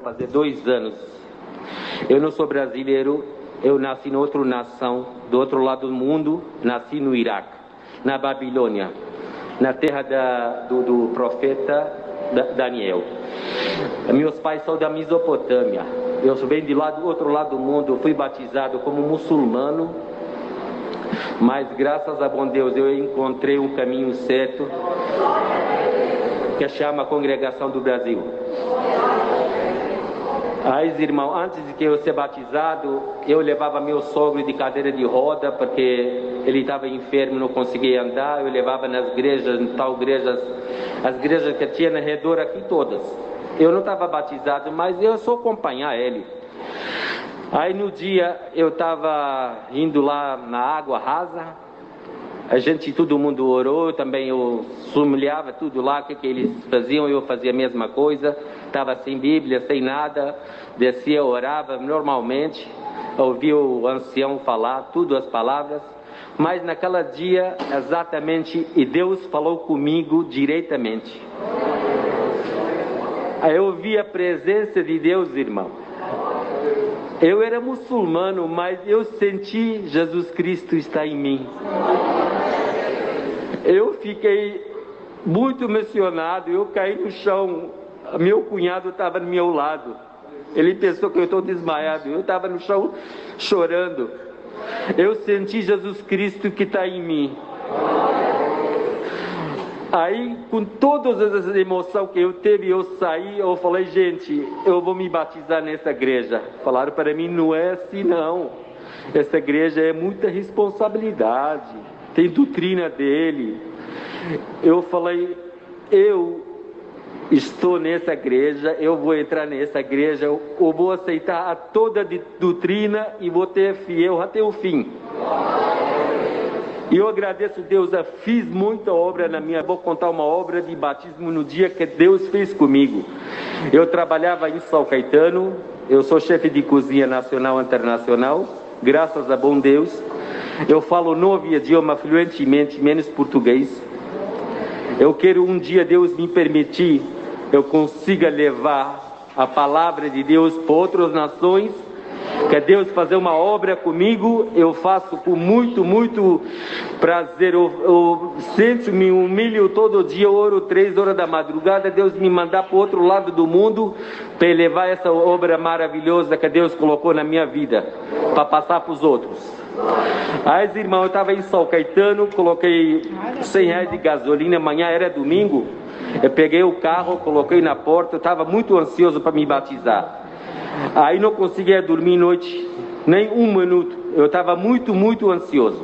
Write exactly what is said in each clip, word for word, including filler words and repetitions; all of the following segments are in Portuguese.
fazer dois anos. Eu não sou brasileiro, eu nasci em outra nação, do outro lado do mundo, nasci no Iraque, na Babilônia, na terra da, do, do profeta Daniel. Meus pais são da Mesopotâmia, eu venho de lá do outro lado do mundo, eu fui batizado como muçulmano, mas graças a bom Deus eu encontrei um caminho certo, que chama Congregação do Brasil. Aí, irmão, antes de que eu ser batizado, eu levava meu sogro de cadeira de roda, porque ele estava enfermo, não conseguia andar. Eu levava nas igrejas, em tal igrejas, as igrejas que tinha na redor aqui todas. Eu não estava batizado, mas eu só acompanhar ele. Aí no dia eu estava indo lá na água rasa. A gente, todo mundo orou, também eu humilhava tudo lá, o que, que eles faziam, eu fazia a mesma coisa, estava sem Bíblia, sem nada, descia, orava normalmente, ouvia o ancião falar, tudo as palavras, mas naquele dia, exatamente, e Deus falou comigo diretamente. Aí eu vi a presença de Deus, irmão. Eu era muçulmano, mas eu senti Jesus Cristo está em mim. Eu fiquei muito emocionado, eu caí no chão, meu cunhado estava no meu lado, ele pensou que eu estou desmaiado, eu estava no chão chorando. Eu senti Jesus Cristo que está em mim. Aí, com todas as emoções que eu teve, eu saí, eu falei, gente, eu vou me batizar nessa igreja. Falaram para mim, não é assim não, essa igreja é muita responsabilidade, tem doutrina dele. Eu falei, eu estou nessa igreja, eu vou entrar nessa igreja, eu, eu vou aceitar a toda a doutrina e vou ter fiel até o fim. E eu agradeço a Deus, eu fiz muita obra na minha, vou contar uma obra de batismo no dia que Deus fez comigo. Eu trabalhava em São Caetano, eu sou chefe de cozinha nacional e internacional, graças a bom Deus. Eu falo nove idiomas fluentemente, menos português. Eu quero um dia, Deus me permitir, eu consiga levar a palavra de Deus para outras nações, que Deus fazer uma obra comigo, eu faço com muito, muito prazer, eu, eu sento, me humilho todo dia, eu oro três horas da madrugada, Deus me mandar para o outro lado do mundo, para levar essa obra maravilhosa que Deus colocou na minha vida, para passar para os outros. Aí, irmão, eu estava em São Caetano, coloquei cem reais de gasolina, amanhã era domingo, eu peguei o carro, coloquei na porta, eu estava muito ansioso para me batizar. Aí não conseguia dormir noite, nem um minuto, eu estava muito, muito ansioso.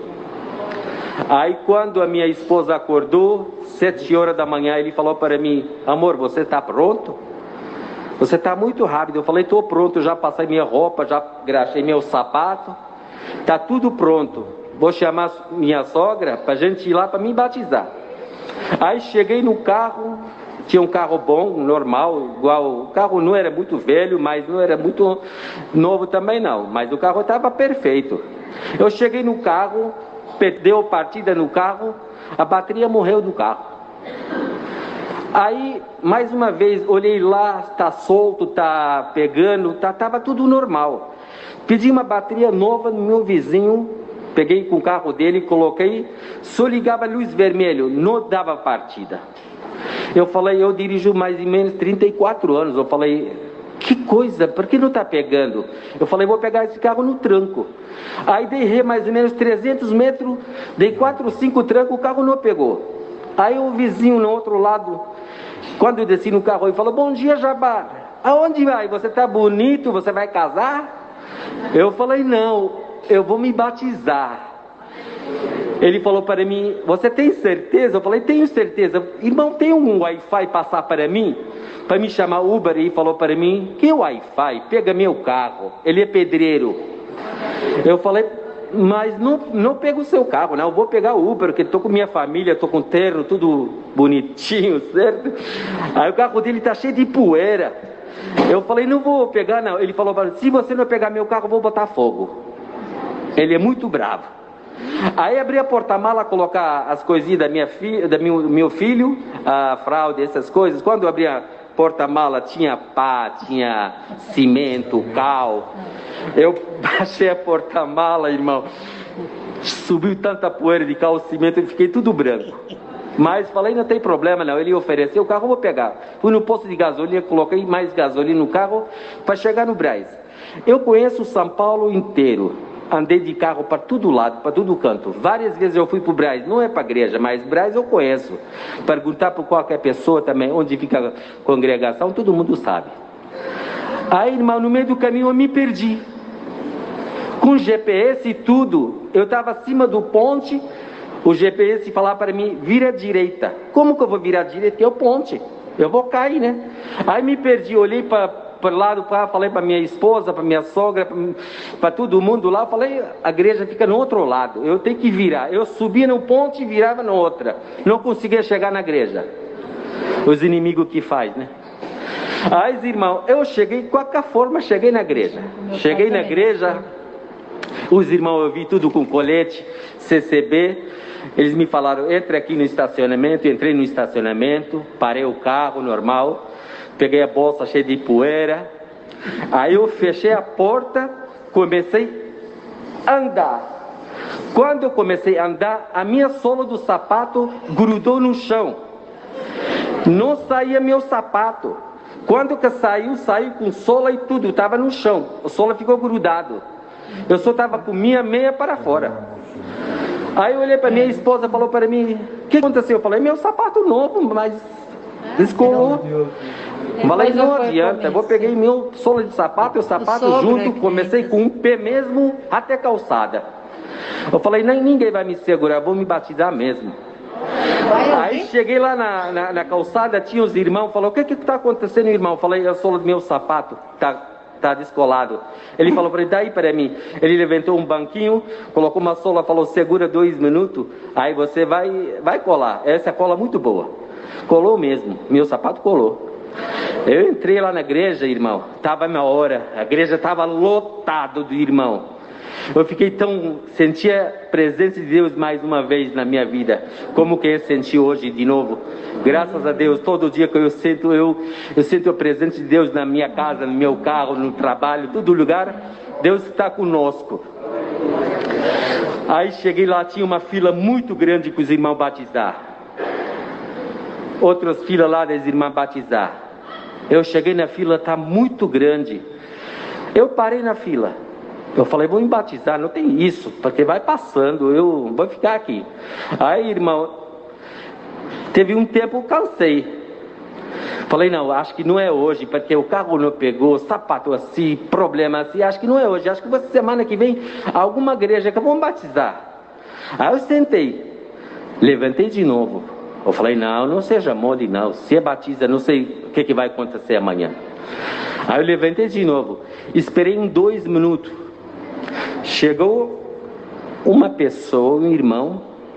Aí quando a minha esposa acordou, sete horas da manhã, ele falou para mim, amor, você está pronto? Você está muito rápido. Eu falei, estou pronto, já passei minha roupa, já graxei meu sapato. Está tudo pronto, vou chamar minha sogra para a gente ir lá para me batizar. Aí cheguei no carro, tinha um carro bom, normal, igual, o carro não era muito velho, mas não era muito novo também não, mas o carro estava perfeito. Eu cheguei no carro, perdeu partida no carro, a bateria morreu do carro. Aí, mais uma vez, olhei lá, está solto, está pegando, tá, estava tudo normal. Pedi uma bateria nova no meu vizinho, peguei com o carro dele, coloquei, só ligava a luz vermelha, não dava partida. Eu falei, eu dirijo mais ou menos trinta e quatro anos, eu falei, que coisa, por que não está pegando? Eu falei, vou pegar esse carro no tranco. Aí dei ré mais ou menos trezentos metros, dei quatro, cinco trancos, o carro não pegou. Aí o vizinho no outro lado, quando eu desci no carro, ele falou, bom dia, Jabá, aonde vai? Você está bonito, você vai casar? Eu falei, não, eu vou me batizar. Ele falou para mim, você tem certeza? Eu falei, tenho certeza. Irmão, tem um Wi-Fi passar para mim? Para me chamar Uber, e falou para mim, que Wi-Fi? Pega meu carro, ele é pedreiro. Eu falei, mas não, não pega o seu carro, não, eu vou pegar o Uber, porque estou com minha família, estou com o terno, tudo bonitinho, certo? Aí o carro dele está cheio de poeira. Eu falei, não vou pegar não. Ele falou, se você não pegar meu carro, eu vou botar fogo. Ele é muito bravo. Aí abri a porta-mala, colocar as coisinhas da minha filha, da meu, meu filho, a fralda, essas coisas. Quando eu abri a porta-mala tinha pá, tinha cimento, cal. Eu baixei a porta-mala, irmão. Subiu tanta poeira de cal, cimento, eu fiquei tudo branco. Mas falei, não tem problema não, ele ofereceu o carro, eu vou pegar. Fui no posto de gasolina, coloquei mais gasolina no carro para chegar no Brás. Eu conheço São Paulo inteiro, andei de carro para todo lado, para todo canto. Várias vezes eu fui para o Brás, não é para a igreja, mas Brás eu conheço. Perguntar para qualquer pessoa também, onde fica a congregação, todo mundo sabe. Aí, irmão, no meio do caminho eu me perdi. Com G P S e tudo, eu estava acima do ponte. O G P S falava para mim, vira à direita. Como que eu vou virar à direita? Que é o ponte. Eu vou cair, né? Aí me perdi, olhei para o lado, pra, falei para minha esposa, para minha sogra, para todo mundo lá. Falei, a igreja fica no outro lado, eu tenho que virar. Eu subia no ponte e virava na outra. Não conseguia chegar na igreja. Os inimigos que faz, né? Aí, irmão, eu cheguei, de qualquer forma, cheguei na igreja. Cheguei na igreja, os irmãos, eu vi tudo com colete, C C B. Eles me falaram, entre aqui no estacionamento. Entrei no estacionamento, parei o carro normal, peguei a bolsa cheia de poeira. Aí eu fechei a porta, comecei a andar. Quando eu comecei a andar, a minha sola do sapato grudou no chão. Não saía meu sapato. Quando que saiu, saiu com sola e tudo, estava no chão. A sola ficou grudado. Eu só estava com minha meia para fora. Aí eu olhei para minha esposa, falou para mim, o que aconteceu? Eu falei, meu sapato novo, mas descolou. Falei, não adianta, eu peguei meu sola de sapato e o sapato junto, comecei com um pé mesmo até calçada. Eu falei, nem ninguém vai me segurar, vou me batizar mesmo. Aí cheguei lá na, na, na calçada, tinha os irmãos, falou, o que que está acontecendo, irmão? Eu falei, a sola do meu sapato está tá descolado. Ele falou para ele, daí para mim. Ele levantou um banquinho, colocou uma sola, falou, segura dois minutos, aí você vai, vai colar. Essa é cola muito boa. Colou mesmo, meu sapato colou. Eu entrei lá na igreja, irmão, estava na hora, a igreja estava lotada de irmão. Eu fiquei tão, sentia a presença de Deus mais uma vez na minha vida, como que eu senti hoje de novo. Graças a Deus, todo dia que eu sinto, eu, eu sinto a presença de Deus na minha casa, no meu carro, no trabalho, todo lugar, Deus está conosco. Aí cheguei lá, tinha uma fila muito grande para os irmãos batizar. Outras filas lá das irmãs batizar. Eu cheguei na fila, está muito grande. Eu parei na fila. Eu falei, vou me batizar, não tem isso, porque vai passando, eu vou ficar aqui. Aí, irmão, teve um tempo eu cansei. Falei, não, acho que não é hoje, porque o carro não pegou, sapato assim, problema assim, acho que não é hoje, acho que vai semana que vem, alguma igreja que eu vou me batizar. Aí eu sentei, levantei de novo. Eu falei, não, não seja mole não, se é batiza, não sei o que, que vai acontecer amanhã. Aí eu levantei de novo, esperei em dois minutos. Chegou uma pessoa, um irmão,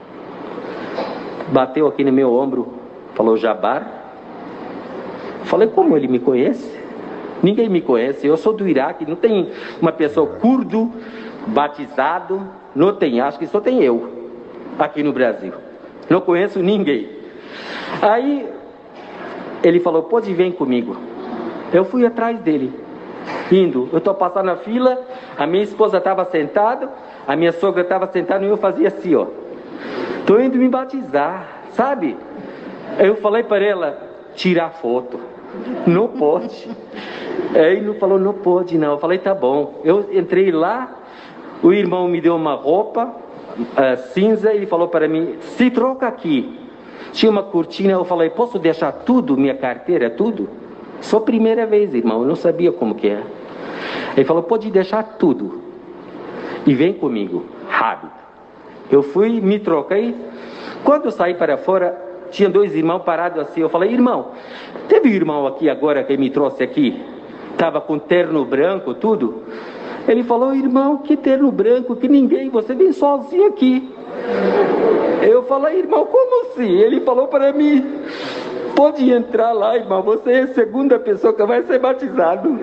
bateu aqui no meu ombro, falou, Jabar. Falei, como ele me conhece? Ninguém me conhece, eu sou do Iraque, não tem uma pessoa curdo, batizado, não tem, acho que só tem eu, aqui no Brasil. Não conheço ninguém. Aí, ele falou, pode vir comigo. Eu fui atrás dele. Indo, eu estou passando na fila, a minha esposa estava sentada, a minha sogra estava sentada e eu fazia assim, ó. Estou indo me batizar, sabe? Eu falei para ela, tirar foto. Não pode. Aí ele falou, não pode não. Eu falei, tá bom. Eu entrei lá, o irmão me deu uma roupa uh, cinza e ele falou para mim, se troca aqui. Tinha uma cortina, eu falei, posso deixar tudo, minha carteira, tudo? Só primeira vez, irmão, eu não sabia como que é. Ele falou, pode deixar tudo e vem comigo, rápido. Eu fui, me troquei. Quando eu saí para fora, tinha dois irmãos parados assim. Eu falei, irmão, teve um irmão aqui agora que me trouxe aqui, estava com terno branco, tudo. Ele falou, irmão, que terno branco, que ninguém, você vem sozinho aqui. Eu falei, irmão, como assim? Ele falou para mim, pode entrar lá, irmão, você é a segunda pessoa que vai ser batizado.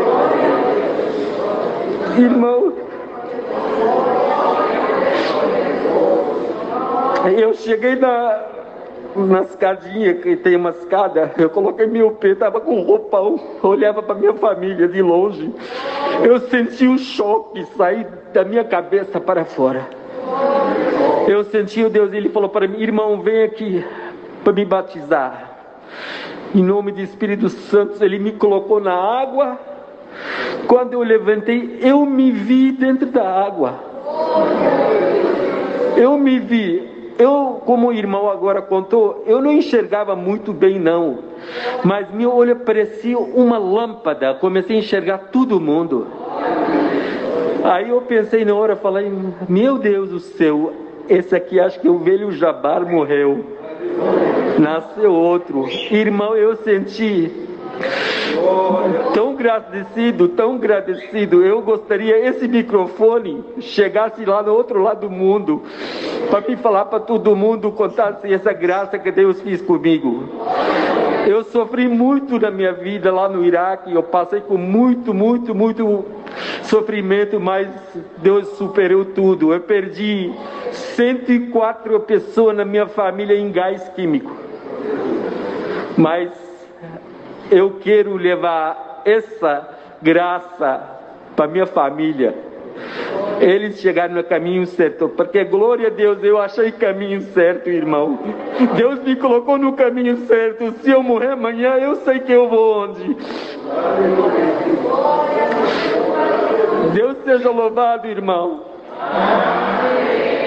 Irmão, eu cheguei na, na escadinha, que tem uma escada, eu coloquei meu pé, estava com roupão, olhava para minha família de longe. Eu senti um choque sair da minha cabeça para fora. Eu senti o Deus, ele falou para mim: irmão, vem aqui para me batizar. Em nome do Espírito Santo, ele me colocou na água. Quando eu levantei, eu me vi dentro da água. Eu me vi. Eu, como o irmão agora contou, eu não enxergava muito bem não, mas meu olho parecia uma lâmpada, comecei a enxergar todo mundo. Aí eu pensei na hora, falei: meu Deus do céu, esse aqui acho que o velho Jabar morreu, nasceu outro. Irmão, eu senti tão agradecido, tão agradecido. Eu gostaria esse microfone chegasse lá no outro lado do mundo, para me falar para todo mundo, contasse essa graça que Deus fez comigo. Eu sofri muito na minha vida lá no Iraque, eu passei com muito, muito, muito sofrimento, mas Deus superou tudo. Eu perdi cento e quatro pessoas na minha família em gás químico, mas eu quero levar essa graça para minha família. Eles chegaram no caminho certo, porque glória a Deus, eu achei caminho certo, irmão. Deus me colocou no caminho certo. Se eu morrer amanhã, eu sei que eu vou onde. Deus seja louvado, irmão.